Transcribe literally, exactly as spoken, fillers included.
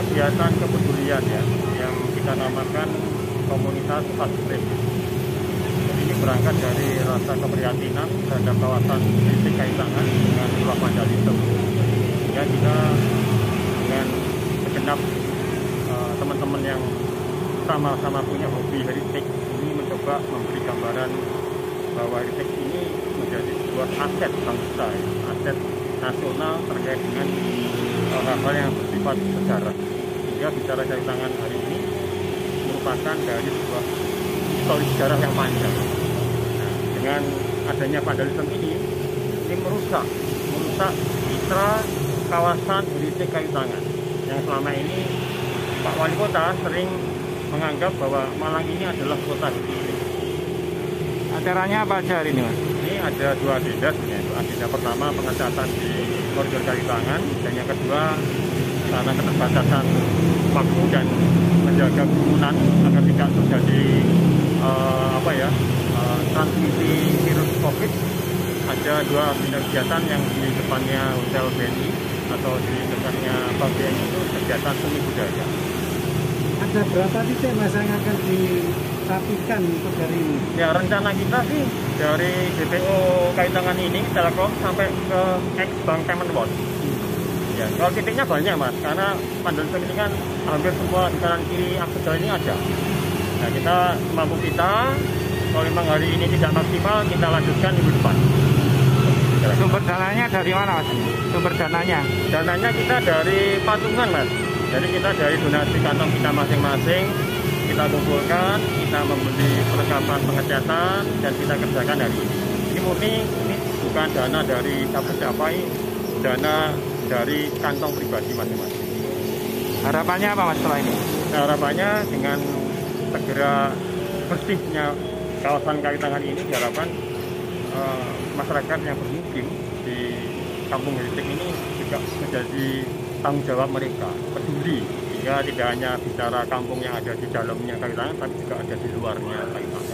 kegiatan kepedulian ya, yang kita namakan komunitas Fastback. Ini berangkat dari rasa keprihatinan terhadap kawasan listrik kayu tangan dengan ulah vandalisme. Ya, kita dengan segenap uh, teman-teman yang sama-sama punya hobi heritage ini mencoba memberi gambaran bahwa heritage ini menjadi sebuah aset bangsa, ya, aset nasional terkait dengan hal-hal yang bersifat sejarah. Sehingga bicara kayu tangan hari ini merupakan dari sebuah histori sejarah yang panjang. Nah, dengan adanya vandalisme ini, ini merusak, merusak citra kawasan heritage kayu tangan yang selama ini Pak Wali Kota sering menganggap bahwa Malang ini adalah kota heritage. Acaranya apa aja hari ini, Mas? Ini ada dua agenda sebenarnya. Agenda pertama pengecatan di koridor kayu tangan, dan yang kedua karena keterbatasan waktu dan menjaga kerumunan agar tidak terjadi uh, apa ya uh, transmisi virus COVID. Ada dua agenda kegiatan yang di depannya Hotel B N I atau di depannya P B N I itu kegiatan seni budaya. Ada berapa titik, Mas, yang akan dirapikan untuk hari ini? Ya, rencana kita sih dari D P O kayu tangan ini Telkom sampai ke X Bank Payment World. Ya, kalau titiknya banyak, Mas, karena vandalisme ini kan hampir semua di kanan kiri akses jalan ini ada. Nah, kita mampu kita, kalau memang hari ini tidak maksimal, kita lanjutkan minggu depan. Sumber dananya dari mana, Mas? Sumber dananya? Dananya kita dari patungan, Mas. Jadi kita dari donasi kantong kita masing-masing, kita kumpulkan, kita membeli perlengkapan pengecatan, dan kita kerjakan hari ini. Ini murni, ini bukan dana dari siapa-siapa, dana dari kantong pribadi masing-masing. Harapannya apa, Mas, setelah ini? Nah, harapannya dengan segera bersihnya kawasan kayu tangan ini diharapkan uh, masyarakat yang bermukim di kampung heritage ini juga menjadi tanggung jawab mereka, peduli, sehingga tidak hanya bicara kampung yang ada di dalamnya kayu tangan, tapi juga ada di luarnya kayu tangan.